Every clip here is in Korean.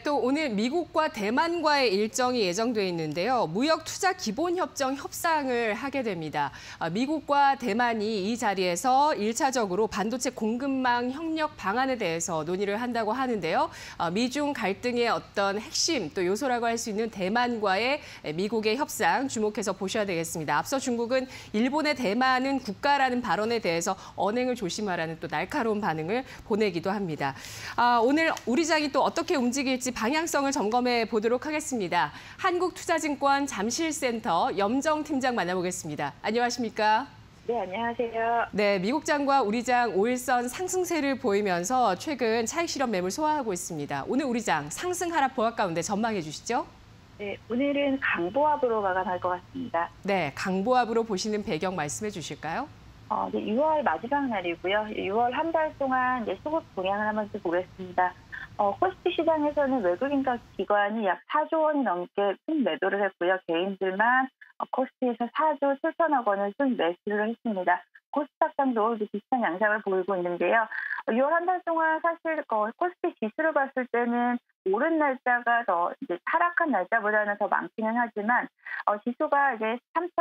또 오늘 미국과 대만과의 일정이 예정돼 있는데요. 무역투자기본협정 협상을 하게 됩니다. 미국과 대만이 이 자리에서 1차적으로 반도체 공급망 협력 방안에 대해서 논의를 한다고 하는데요. 미중 갈등의 어떤 핵심 또 요소라고 할 수 있는 대만과의 미국의 협상 주목해서 보셔야 되겠습니다. 앞서 중국은 일본의 대만은 국가라는 발언에 대해서 언행을 조심하라는 또 날카로운 반응을 보내기도 합니다. 오늘 우리 장이 또 어떻게 움직일지 방향성을 점검해 보도록 하겠습니다. 한국투자증권 잠실센터 염정 팀장 만나보겠습니다. 안녕하십니까? 네, 안녕하세요. 네, 미국 장과 우리 장 5일선 상승세를 보이면서 최근 차익 실현 매물 소화하고 있습니다. 오늘 우리 장 상승 하락 보합 가운데 전망해 주시죠. 네, 오늘은 강보합으로 마감할 것 같습니다. 네, 강보합으로 보시는 배경 말씀해 주실까요? 네, 6월 마지막 날이고요. 6월 한 달 동안 수급 동향을 한번 보겠습니다. 코스피 시장에서는 외국인과 기관이 약 4조 원이 넘게 순 매도를 했고요. 개인들만 코스피에서 4조 7천억 원을 순 매수를 했습니다. 코스닥장도 비슷한 양상을 보이고 있는데요. 6월 한 달 동안 사실 코스피 지수를 봤을 때는 오른 날짜가 더 하락한 날짜보다는 더 많기는 하지만 지수가 이제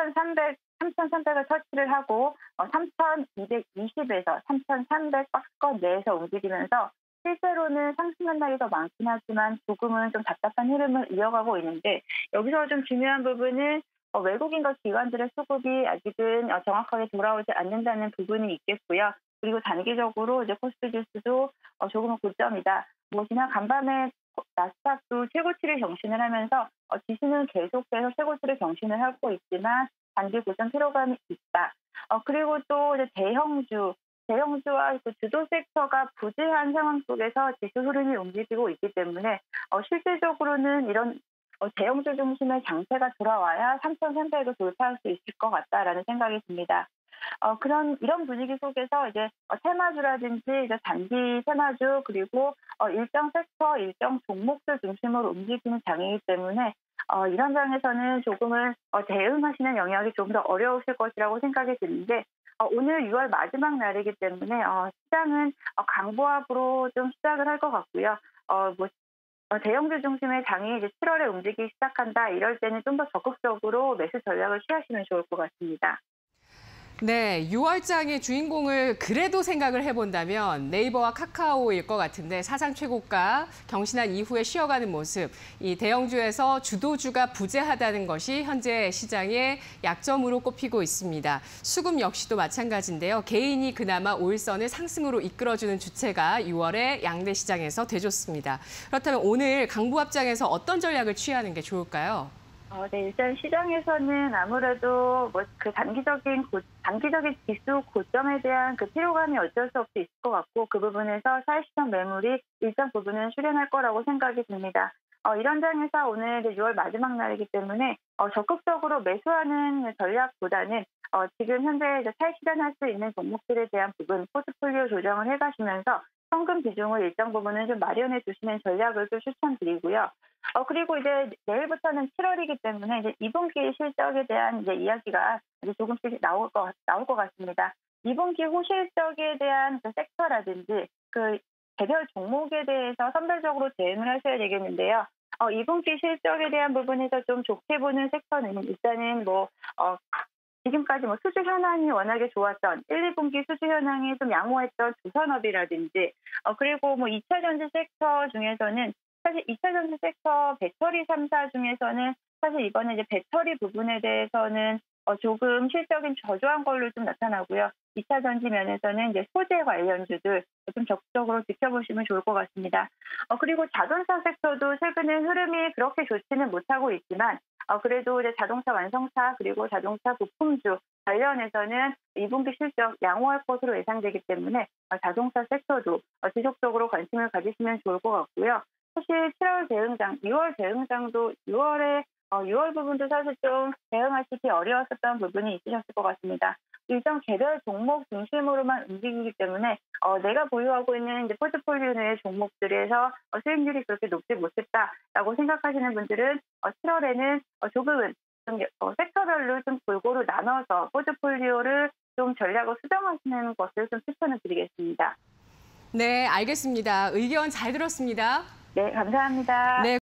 3,300을 터치를 하고 3,220에서 3,300 박스권 내에서 움직이면서 실제로는 상승한 날이 더 많긴 하지만 조금은 좀 답답한 흐름을 이어가고 있는데 여기서 좀 중요한 부분은 외국인과 기관들의 수급이 아직은 정확하게 돌아오지 않는다는 부분이 있겠고요. 그리고 단기적으로 이제 코스피 지수도 조금은 고점이다. 지난 간밤에 나스닥도 최고치를 경신을 하면서 지수는 계속해서 최고치를 경신을 하고 있지만 단기 고점 피로감이 있다. 그리고 또 이제 대형주와 그 주도 섹터가 부재한 상황 속에서 지수 흐름이 움직이고 있기 때문에 실질적으로는 이런 대형주 중심의 장세가 돌아와야 3,300을 돌파할 수 있을 것 같다라는 생각이 듭니다. 이런 분위기 속에서 이제 테마주라든지 이제 단기 테마주 그리고 일정 섹터, 일정 종목들 중심으로 움직이는 장이기 때문에 이런 장에서는 조금은 대응하시는 영역이 좀 더 어려우실 것이라고 생각이 드는데 오늘 6월 마지막 날이기 때문에 시장은 강보합으로 좀 시작을 할 것 같고요. 대형주 중심의 장이 이제 7월에 움직이기 시작한다. 이럴 때는 좀 더 적극적으로 매수 전략을 취하시면 좋을 것 같습니다. 네, 6월장의 주인공을 그래도 생각을 해본다면 네이버와 카카오일 것 같은데 사상 최고가 경신한 이후에 쉬어가는 모습, 이 대형주에서 주도주가 부재하다는 것이 현재 시장의 약점으로 꼽히고 있습니다. 수급 역시도 마찬가지인데요. 개인이 그나마 5일선을 상승으로 이끌어주는 주체가 6월에 양대 시장에서 돼줬습니다. 그렇다면 오늘 강보합장에서 어떤 전략을 취하는 게 좋을까요? 네, 일단 시장에서는 아무래도 그 단기적인 지수 고점에 대한 그 피로감이 어쩔 수 없이 있을 것 같고 그 부분에서 차익실현 매물이 일정 부분은 출현할 거라고 생각이 듭니다. 이런 장에서 오늘 6월 마지막 날이기 때문에 적극적으로 매수하는 전략보다는 지금 현재 차익 실현할 수 있는 종목들에 대한 부분 포트폴리오 조정을 해가시면서 현금 비중을 일정 부분은 좀 마련해 두시는 전략을 좀 추천드리고요. 그리고 이제 내일부터는 7월이기 때문에 이제 2분기 실적에 대한 이제 이야기가 이제 조금씩 나올 것 같습니다. 2분기 호실적에 대한 그 섹터라든지 그 개별 종목에 대해서 선별적으로 대응을 하셔야 되겠는데요. 2분기 실적에 대한 부분에서 좀 좋게 보는 섹터는 일단은 지금까지 수주 현황이 워낙에 좋았던 1, 2분기 수주 현황이 좀 양호했던 조선업이라든지 그리고 2차 전지 섹터 중에서는 사실 2차 전지 섹터 배터리 3사 중에서는 사실 이번에 이제 배터리 부분에 대해서는 조금 실적이 저조한 걸로 좀 나타나고요. 2차 전지 면에서는 이제 소재 관련주들 좀 적극적으로 지켜보시면 좋을 것 같습니다. 그리고 자동차 섹터도 최근에 흐름이 그렇게 좋지는 못하고 있지만 그래도 이제 자동차 완성차 그리고 자동차 부품주 관련해서는 2분기 실적 양호할 것으로 예상되기 때문에 자동차 섹터도 지속적으로 관심을 가지시면 좋을 것 같고요. 사실 7월 대응장, 6월 대응장도 6월 부분도 사실 좀 대응하시기 어려웠었던 부분이 있으셨을 것 같습니다. 일정 개별 종목 중심으로만 움직이기 때문에 내가 보유하고 있는 이제 포트폴리오 내 종목들에서 수익률이 그렇게 높지 못했다라고 생각하시는 분들은 7월에는 조금은 좀 섹터별로 좀 골고루 나눠서 포트폴리오를 좀 전략을 수정하시는 것을 좀 추천을 드리겠습니다. 네, 알겠습니다. 의견 잘 들었습니다. 네, 감사합니다. 네.